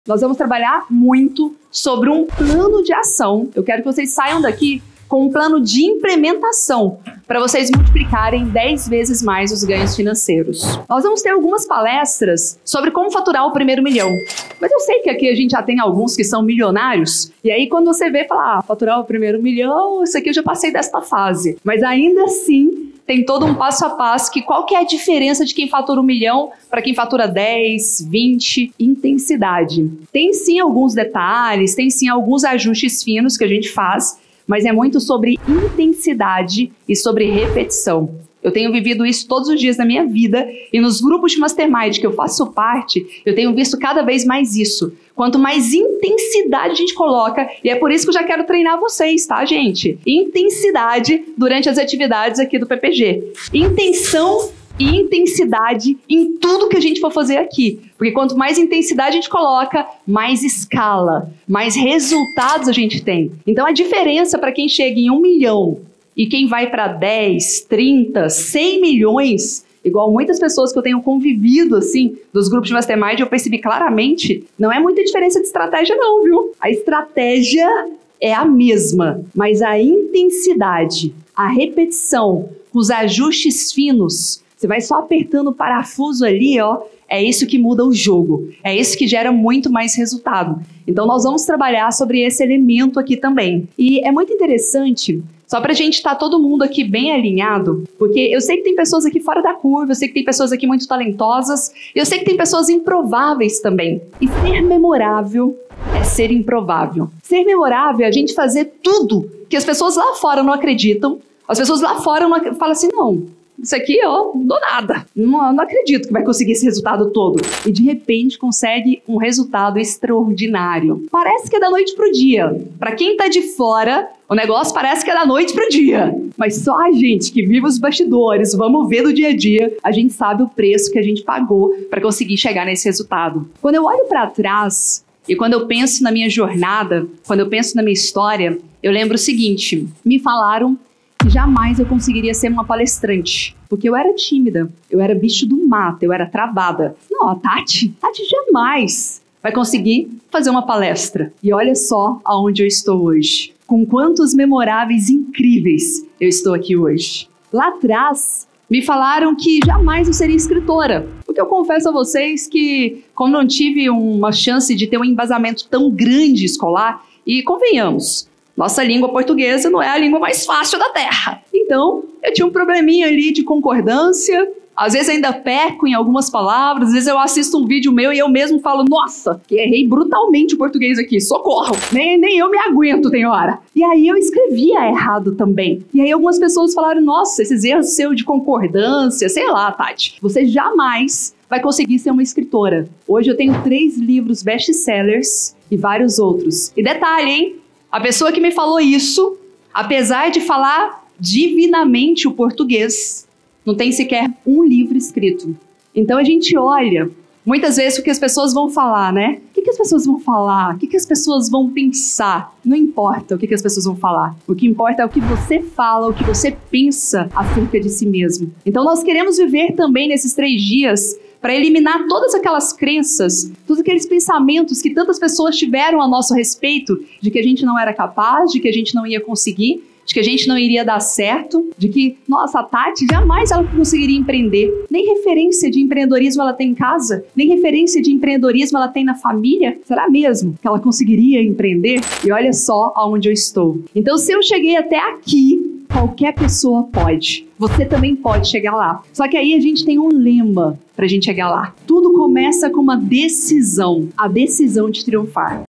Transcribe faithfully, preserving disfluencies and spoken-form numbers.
Nós vamos trabalhar muito sobre um plano de ação. Eu quero que vocês saiam daqui com um plano de implementação para vocês multiplicarem dez vezes mais os ganhos financeiros. Nós vamos ter algumas palestras sobre como faturar o primeiro milhão. Mas eu sei que aqui a gente já tem alguns que são milionários. E aí quando você vê, fala, ah, faturar o primeiro milhão, isso aqui eu já passei desta fase. Mas ainda assim, tem todo um passo a passo que qual que é a diferença de quem fatura um milhão para quem fatura dez, vinte, intensidade. Tem sim alguns detalhes, tem sim alguns ajustes finos que a gente faz, mas é muito sobre intensidade e sobre repetição. Eu tenho vivido isso todos os dias da minha vida e nos grupos de Mastermind que eu faço parte, eu tenho visto cada vez mais isso. Quanto mais intensidade a gente coloca, e é por isso que eu já quero treinar vocês, tá, gente? Intensidade durante as atividades aqui do P P G. Intenção e intensidade em tudo que a gente for fazer aqui. Porque quanto mais intensidade a gente coloca, mais escala, mais resultados a gente tem. Então a diferença para quem chega em um milhão e quem vai para dez, trinta, cem milhões, igual muitas pessoas que eu tenho convivido, assim, dos grupos de Mastermind, eu percebi claramente, não é muita diferença de estratégia não, viu? A estratégia é a mesma, mas a intensidade, a repetição, os ajustes finos, você vai só apertando o parafuso ali, ó, é isso que muda o jogo, é isso que gera muito mais resultado. Então nós vamos trabalhar sobre esse elemento aqui também. E é muito interessante, só pra gente estar todo mundo aqui bem alinhado, porque eu sei que tem pessoas aqui fora da curva, eu sei que tem pessoas aqui muito talentosas, eu sei que tem pessoas improváveis também. E ser memorável é ser improvável. Ser memorável é a gente fazer tudo que as pessoas lá fora não acreditam, as pessoas lá fora não ac- falam assim, não, isso aqui, ó, não dou nada. Não, não acredito que vai conseguir esse resultado todo. E de repente consegue um resultado extraordinário. Parece que é da noite pro dia. Para quem tá de fora, o negócio parece que é da noite pro dia. Mas só a gente que vive os bastidores, vamos ver do dia a dia, a gente sabe o preço que a gente pagou para conseguir chegar nesse resultado. Quando eu olho para trás e quando eu penso na minha jornada, quando eu penso na minha história, eu lembro o seguinte, me falaram que jamais eu conseguiria ser uma palestrante, porque eu era tímida, eu era bicho do mato, eu era travada. Não, a Tati, Tati jamais vai conseguir fazer uma palestra. E olha só aonde eu estou hoje. Com quantos memoráveis incríveis eu estou aqui hoje. Lá atrás, me falaram que jamais eu seria escritora, porque eu confesso a vocês que, como não tive uma chance de ter um embasamento tão grande escolar, e convenhamos, nossa língua portuguesa não é a língua mais fácil da Terra. Então, eu tinha um probleminha ali de concordância, às vezes ainda peco em algumas palavras, às vezes eu assisto um vídeo meu e eu mesmo falo, nossa, que errei brutalmente o português aqui, socorro, nem, nem eu me aguento, tem hora. E aí eu escrevia errado também. E aí algumas pessoas falaram, nossa, esses erros seus de concordância, sei lá, Tati, você jamais vai conseguir ser uma escritora. Hoje eu tenho três livros best-sellers e vários outros. E detalhe, hein? A pessoa que me falou isso, apesar de falar divinamente o português, não tem sequer um livro escrito. Então a gente olha, muitas vezes o que as pessoas vão falar, né? O que, que as pessoas vão falar? O que, que as pessoas vão pensar? Não importa o que, que as pessoas vão falar. O que importa é o que você fala, o que você pensa acerca de si mesmo. Então nós queremos viver também nesses três dias para eliminar todas aquelas crenças, todos aqueles pensamentos que tantas pessoas tiveram a nosso respeito, de que a gente não era capaz, de que a gente não ia conseguir, de que a gente não iria dar certo, de que, nossa, a Tati jamais ela conseguiria empreender. Nem referência de empreendedorismo ela tem em casa, nem referência de empreendedorismo ela tem na família. Será mesmo que ela conseguiria empreender? E olha só aonde eu estou. Então, se eu cheguei até aqui, qualquer pessoa pode. Você também pode chegar lá. Só que aí a gente tem um lema pra gente chegar lá. Tudo começa com uma decisão. A decisão de triunfar.